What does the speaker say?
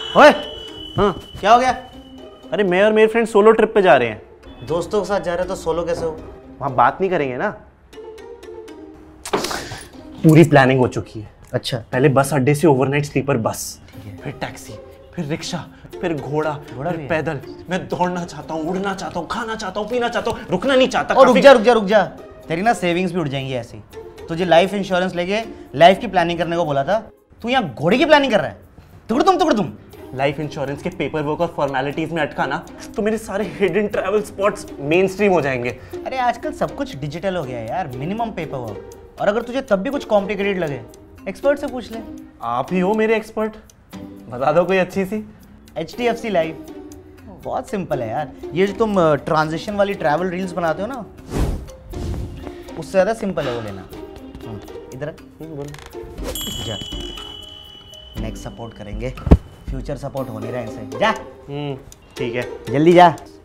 ओए, हाँ क्या हो गया? अरे मैं और मेरे फ्रेंड सोलो ट्रिप पे जा रहे हैं। दोस्तों के साथ जा रहे हो तो सोलो कैसे हो? वहाँ बात नहीं करेंगे ना। पूरी प्लानिंग हो चुकी है। अच्छा, पहले बस अड्डे से ओवरनाइट स्लीपर बस, फिर टैक्सी, फिर रिक्शा, फिर घोड़ा, घोड़ा फिर भी है? पैदल। मैं दौड़ना चाहता हूँ, उड़ना चाहता हूँ, खाना चाहता हूँ, पीना चाहता हूँ, रुकना नहीं चाहता। और रुक जा। तेरी ना सेविंग्स भी उड़ जाएंगी ऐसे ही। तुझे लाइफ इंश्योरेंस लेके लाइफ की प्लानिंग करने को बोला था, तू यहाँ घोड़े की प्लानिंग कर रहा है। तुकड़ तुम। लाइफ इंश्योरेंस के पेपर वर्क और फॉर्मेलिटीज में अटका ना तो मेरे सारे hidden travel spots mainstream हो जाएंगे। अरे आजकल सब कुछ डिजिटल हो गया है यार, मिनिमम पेपर वर्क। और अगर तुझे तब भी कुछ कॉम्प्लिकेटेड लगे, एक्सपर्ट से पूछ ले। आप ही हो मेरे एक्सपर्ट, बता दो कोई अच्छी सी। HDFC लाइफ बहुत सिंपल है यार। ये जो तुम ट्रांजिशन वाली ट्रैवल रील्स बनाते हो ना, उससे ज़्यादा सिंपल है वो लेना। इधर जा, नेक्स्ट सपोर्ट करेंगे, फ्यूचर सपोर्ट हो नहीं रहा है इनसे। जा ठीक है, जल्दी जा।